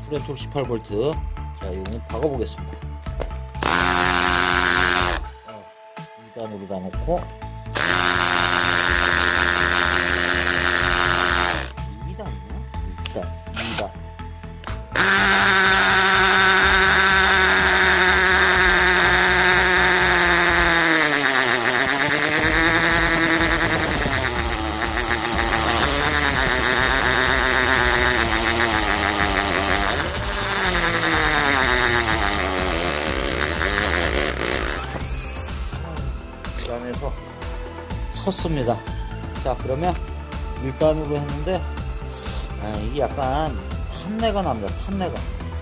투렌툴 18V. 자, 이거는 박아보겠습니다. 2단으로 다 놓고 2단이요? 2단. 해서 섰습니다. 자, 그러면 1단으로 했는데 이게 약간 탄내가 납니다. 탄내가.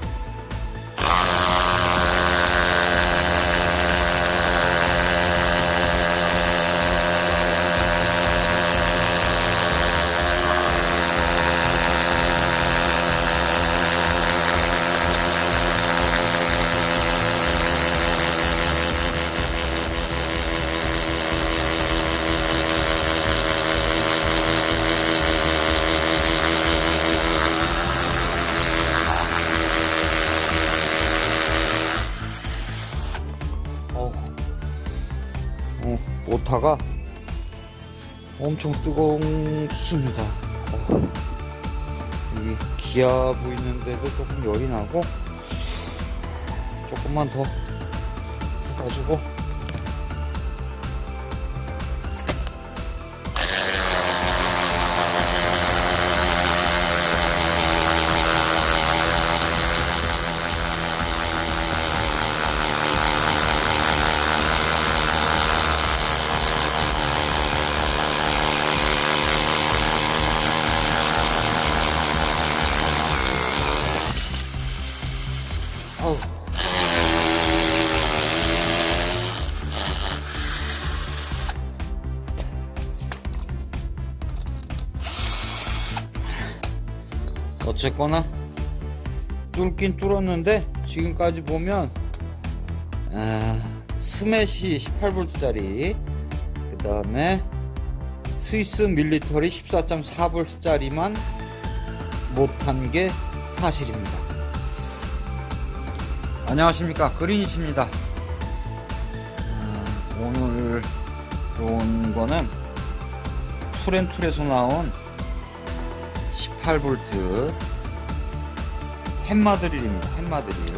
모터가 엄청 뜨겁습니다. 여기 기아 보이는데도 조금 열이 나고, 조금만 더 해가지고 어쨌거나 뚫긴 뚫었는데, 지금까지 보면 스매시 18V짜리, 그 다음에 스위스 밀리터리 14.4V짜리만 못한 게 사실입니다. 안녕하십니까, 그린이치입니다. 오늘 온 거는 투렌툴에서 나온 18V 햄마드릴입니다. 햄마드릴.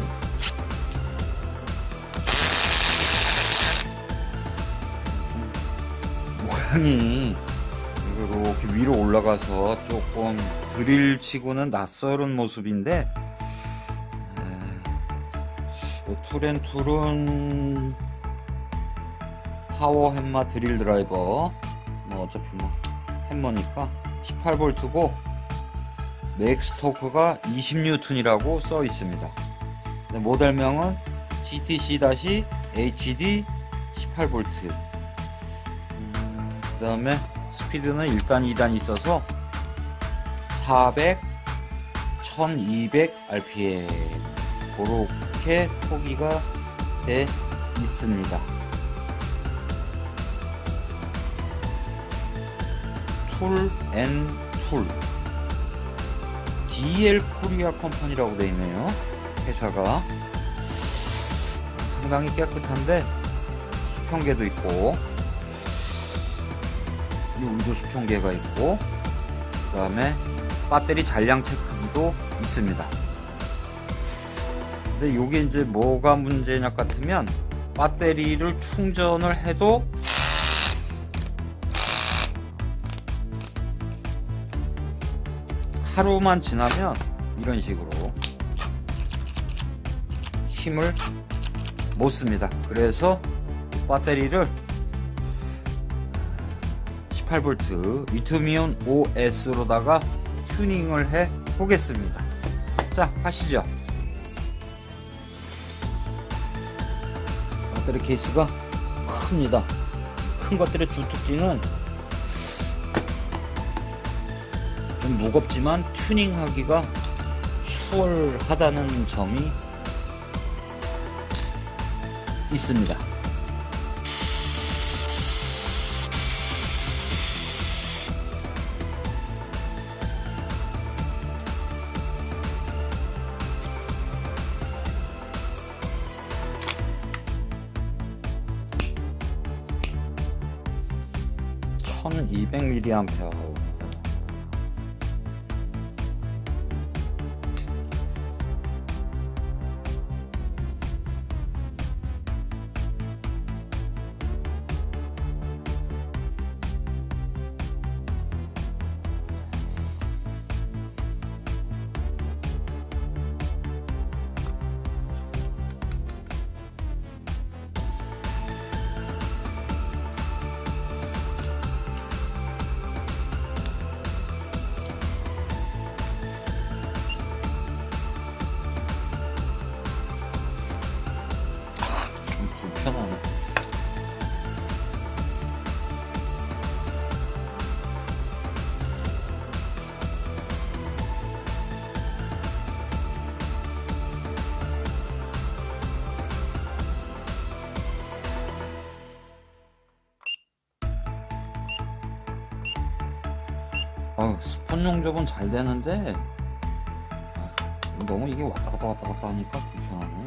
모양이 이렇게 위로 올라가서 조금 드릴 치고는 낯설은 모습인데, 투렌툴은 파워 햄마 드릴 드라이버, 어차피 햄머니까 18V고 맥스 토크가 20N이라고 써 있습니다. 모델명은 GTC-HD 18V. 그 다음에 스피드는 1단, 2단 있어서 400, 1200 RPM 그렇게 표기가 돼 있습니다. 툴앤툴 DL 코리아 컴퍼니라고 되어 있네요. 회사가 상당히 깨끗한데, 수평계도 있고, 의도 수평계가 있고, 그 다음에 배터리 잔량 체크기도 있습니다. 근데 요게 이제 뭐가 문제냐 같으면, 배터리를 충전을 해도 하루만 지나면 이런 식으로 힘을 못 씁니다. 그래서 배터리를 18V 리튬이온 OS로다가 튜닝을 해 보겠습니다. 자, 하시죠. 배터리 케이스가 큽니다. 큰 것들의 주 특징은 좀 무겁지만 튜닝하기가 수월하다는 점이 있습니다. 1200mAh. 불편하네. 스폰 용접은 잘 되는데 너무 이게 왔다 갔다 하니까 불편하네.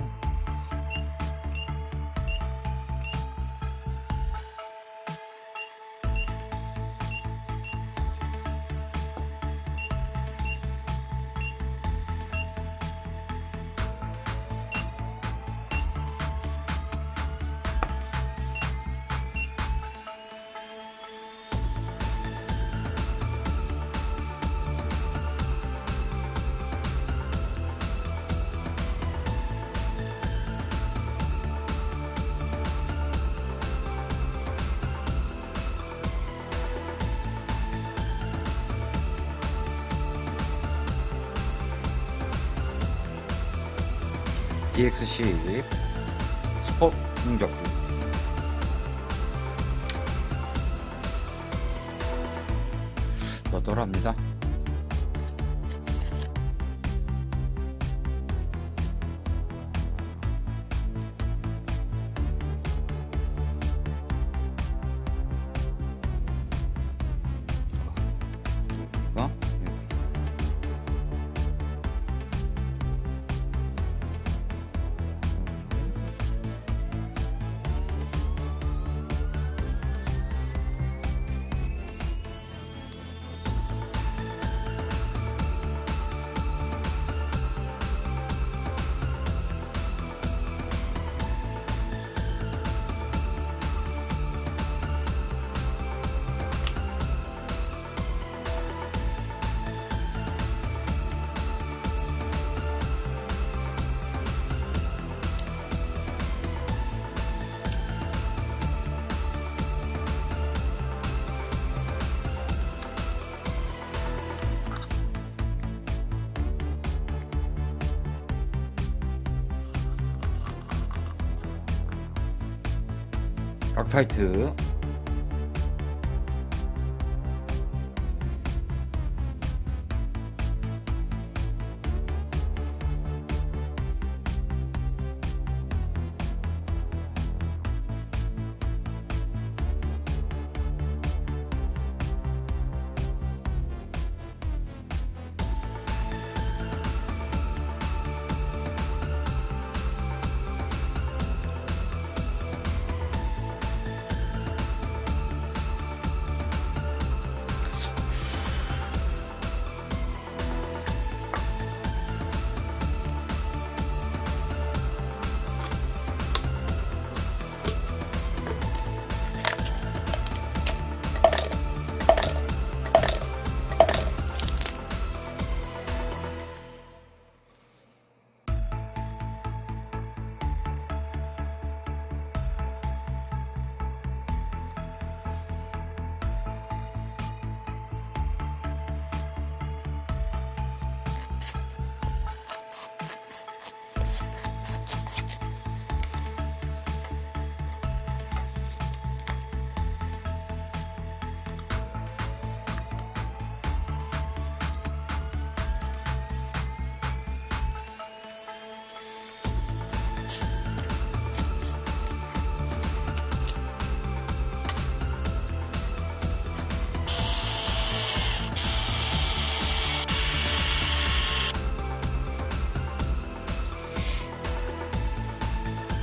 DX10 스포 용접기. 너덜합니다. 락타이트.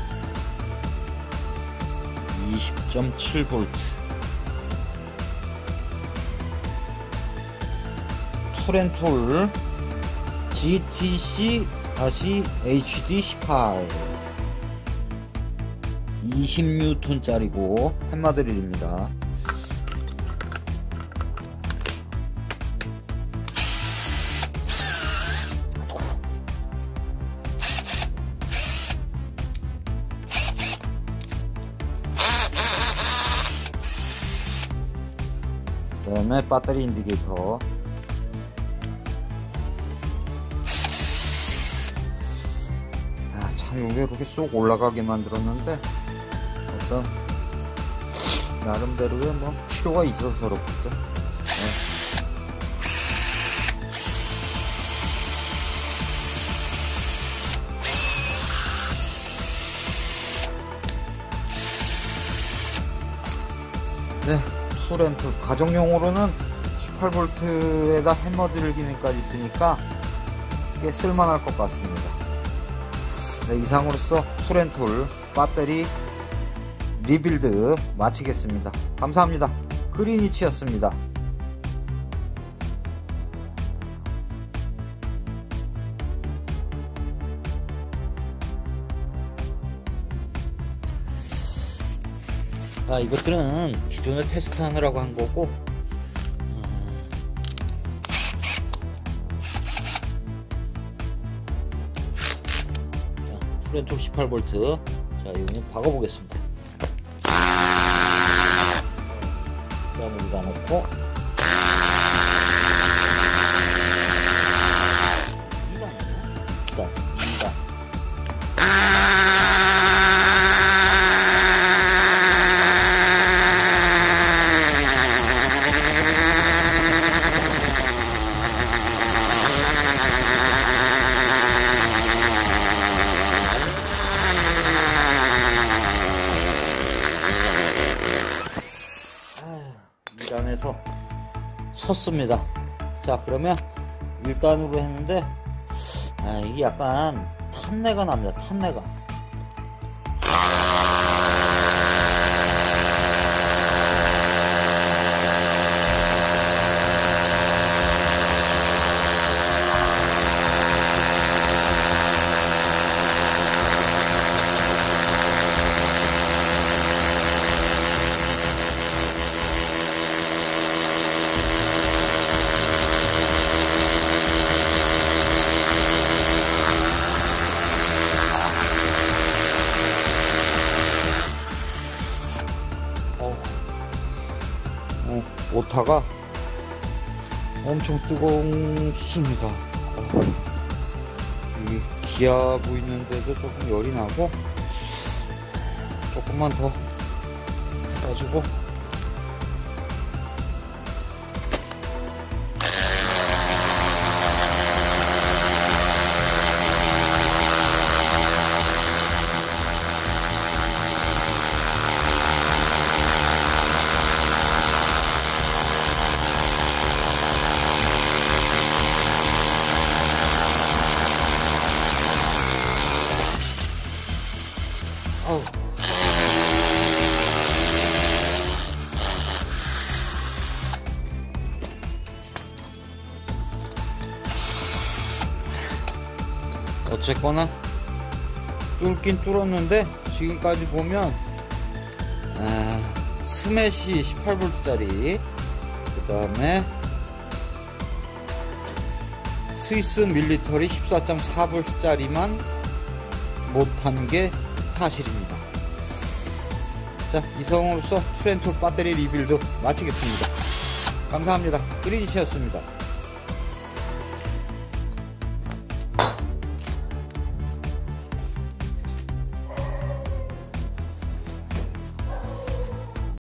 (20.7V) 투렌툴 GTC-HD18 20N짜리고 햄마드릴입니다. 그 다음에 배터리 인디케이터, 참 이게 이렇게 쏙 올라가게 만들었는데 어떤 나름대로의 뭐 필요가 있어서 그렇겠죠. 네, 투렌툴 가정용으로는 18V에다 햄머드릴 기능까지 있으니까 꽤 쓸만할 것 같습니다. 네, 이상으로써 투렌툴 배터리 리빌드 마치겠습니다. 감사합니다. 그린이치였습니다. 이것들은 기존에 테스트 하느라고 한 거고, 투렌툴 18V. 자, 이거는 박아보겠습니다. 그 다음에 여기다 놓고, 2단. 에서 섰습니다. 자, 그러면 1단으로 했는데 이게 약간 탄내가 납니다. 탄내가. 오타가 엄청 뜨겁습니다. 여기 기아 보이는데도 조금 열이 나고, 조금만 더 해가지고 어쨌거나 뚫긴 뚫었는데, 지금까지 보면 스매시 18V짜리, 그 다음에 스위스 밀리터리 14.4V짜리만 못한 게 사실입니다. 자, 이상으로써 투렌툴 배터리 리빌드 마치겠습니다. 감사합니다. 그린이치였습니다.